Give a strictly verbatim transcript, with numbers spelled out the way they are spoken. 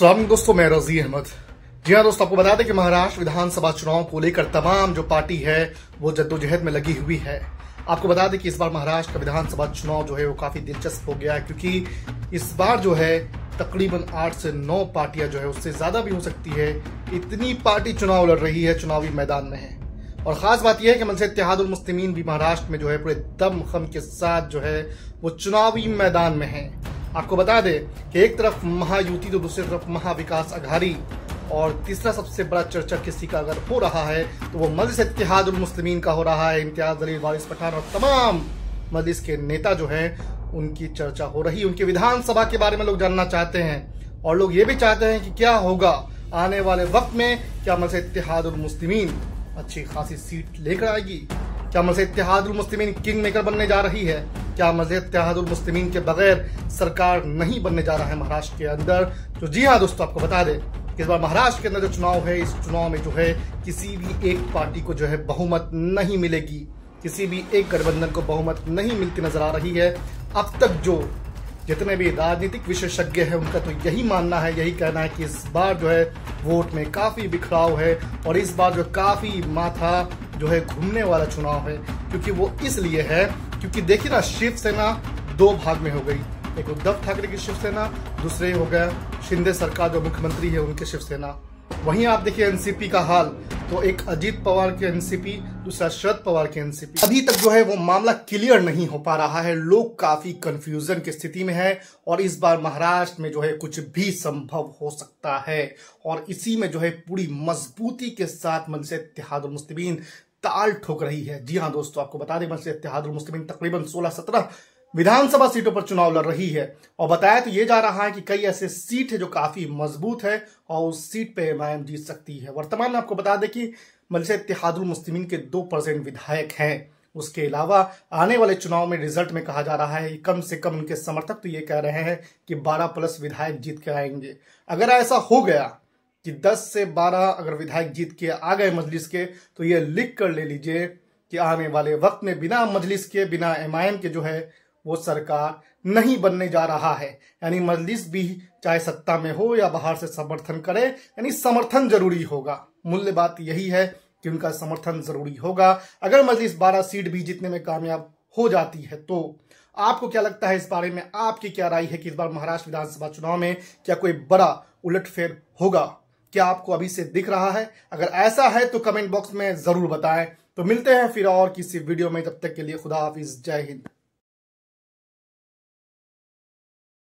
सलाम दोस्तों, मैं रजी अहमद। जी हाँ दोस्तों, आपको बता दें कि महाराष्ट्र विधानसभा चुनाव को लेकर तमाम जो पार्टी है वो जद्दोजहद में लगी हुई है। आपको बता दें कि इस बार महाराष्ट्र का विधानसभा चुनाव जो है वो काफी दिलचस्प हो गया है, क्योंकि इस बार जो है तकरीबन आठ से नौ पार्टियां जो है उससे ज्यादा भी हो सकती है, इतनी पार्टी चुनाव लड़ रही है, चुनावी मैदान में है। और खास बात यह है कि मंशा इत्तेहादुल मुस्लिमीन भी महाराष्ट्र में जो है पूरे दमखम के साथ जो है वो चुनावी मैदान में है। आपको बता दें कि एक तरफ महायुति तो दूसरी तरफ महाविकास अघाड़ी, और तीसरा सबसे बड़ा चर्चा किसी का अगर हो रहा है तो वो मजलिस इत्तेहादुल मुस्लिमीन का हो रहा है। इम्तियाज जलील, वारिस पठान और तमाम मजलिस के नेता जो हैं उनकी चर्चा हो रही है। उनके विधानसभा के बारे में लोग जानना चाहते हैं, और लोग ये भी चाहते हैं कि क्या होगा आने वाले वक्त में। क्या मजलिस इत्तेहादुल मुस्लिमीन अच्छी खासी सीट लेकर आएगी? क्या मजलिस इत्तेहादुल मुस्लिमीन किंग मेकर बनने जा रही है? क्या मजलिस इत्तेहादुल मुस्लिमीन के बगैर सरकार नहीं बनने जा रहा है महाराष्ट्र के अंदर? तो जी हाँ दोस्तों, आपको बता दें कि इस बार महाराष्ट्र के अंदर जो चुनाव है, इस चुनाव में जो है किसी भी एक पार्टी को जो है बहुमत नहीं मिलेगी, किसी भी एक गठबंधन को बहुमत नहीं मिलती नजर आ रही है। अब तक जो जितने भी राजनीतिक विशेषज्ञ हैं उनका तो यही मानना है, यही कहना है कि इस बार जो है वोट में काफी बिखराव है, और इस बार जो काफी माथा जो है घूमने वाला चुनाव है। क्योंकि वो इसलिए है क्योंकि देखिए ना, शिवसेना दो भाग में हो गई। एक उद्धव ठाकरे की शिवसेना, दूसरे हो गया शिंदे सरकार जो मुख्यमंत्री है उनकी शिवसेना। वहीं आप देखिए एनसीपी का हाल, तो एक अजीत पवार की एनसीपी, दूसरा शरद पवार की एनसीपी। अभी तक जो है वो मामला क्लियर नहीं हो पा रहा है, लोग काफी कंफ्यूजन की स्थिति में है, और इस बार महाराष्ट्र में जो है कुछ भी संभव हो सकता है। और इसी में जो है पूरी मजबूती के साथ मजलिस इत्तेहादुल मुस्लिमीन ताल ठोक रही है। जी हाँ दोस्तों, आपको बता दें मजलिस इत्तेहादुल मुस्लिमीन तकरीबन सोलह सत्रह विधानसभा सीटों पर चुनाव लड़ रही है, और बताया तो ये जा रहा है कि कई ऐसे सीट है जो काफी मजबूत है और उस सीट पे एमआईएम जीत सकती है। वर्तमान में आपको बता दें कि मजलिस इत्तेहादुल मुस्लिमीन के दो परसेंट विधायक हैं। उसके अलावा आने वाले चुनाव में रिजल्ट में कहा जा रहा है कम से कम उनके समर्थक तो ये कह रहे हैं कि बारह प्लस विधायक जीत के आएंगे। अगर ऐसा हो गया कि दस से बारह अगर विधायक जीत के आ गए मजलिस के, तो ये लिख कर ले लीजिए कि आने वाले वक्त में बिना मजलिस के, बिना एमआईएम के जो है वो सरकार नहीं बनने जा रहा है। यानी मजलिस भी चाहे सत्ता में हो या बाहर से समर्थन करे, यानी समर्थन जरूरी होगा। मूल्य बात यही है कि उनका समर्थन जरूरी होगा। अगर मजलिस बारह सीट भी जीतने में कामयाब हो जाती है तो आपको क्या लगता है इस बारे में? आपकी क्या राय है कि इस बार महाराष्ट्र विधानसभा चुनाव में क्या कोई बड़ा उलटफेर होगा? क्या आपको अभी से दिख रहा है? अगर ऐसा है तो कमेंट बॉक्स में जरूर बताएं। तो मिलते हैं फिर और किसी वीडियो में, तब तक के लिए खुदा हाफिज, जय हिंद।